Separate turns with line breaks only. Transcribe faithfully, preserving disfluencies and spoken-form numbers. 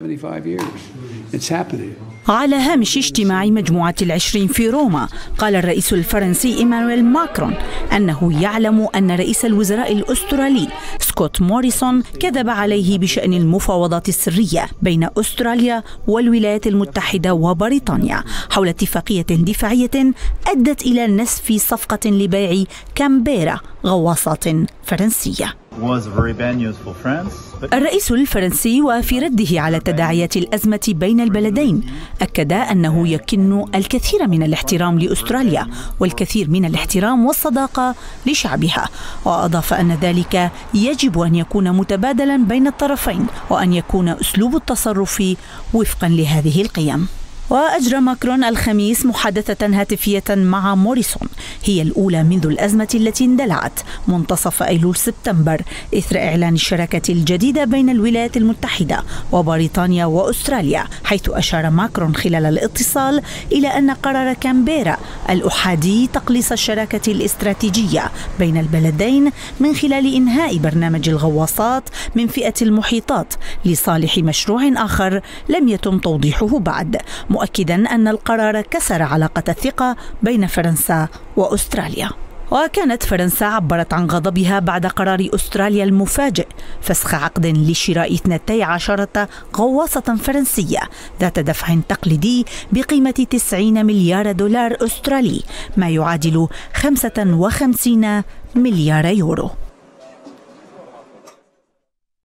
على هامش اجتماع مجموعة العشرين في روما، قال الرئيس الفرنسي إيمانويل ماكرون أنه يعلم أن رئيس الوزراء الأسترالي سكوت موريسون كذب عليه بشأن المفاوضات السرية بين أستراليا والولايات المتحدة وبريطانيا حول اتفاقية دفاعية أدت إلى نسف صفقة لبيع كامبيرا غواصات فرنسية. الرئيس الفرنسي وفي رده على تداعيات الأزمة بين البلدين أكد أنه يكن الكثير من الاحترام لأستراليا والكثير من الاحترام والصداقة لشعبها، وأضاف أن ذلك يجب أن يكون متبادلا بين الطرفين وأن يكون أسلوب التصرف وفقا لهذه القيم. وأجرى ماكرون الخميس محادثة هاتفية مع موريسون هي الأولى منذ الأزمة التي اندلعت منتصف أيلول سبتمبر إثر إعلان الشراكة الجديدة بين الولايات المتحدة وبريطانيا وأستراليا، حيث أشار ماكرون خلال الاتصال إلى أن قرار كامبيرا الأحادي تقليص الشراكة الاستراتيجية بين البلدين من خلال إنهاء برنامج الغواصات من فئة المحيطات لصالح مشروع آخر لم يتم توضيحه بعد، مؤكدا أن القرار كسر علاقة الثقة بين فرنسا وأستراليا. وكانت فرنسا عبرت عن غضبها بعد قرار أستراليا المفاجئ فسخ عقد لشراء اثنتي عشرة غواصة فرنسية ذات دفع تقليدي بقيمة تسعين مليار دولار أسترالي، ما يعادل خمسة وخمسين مليار يورو.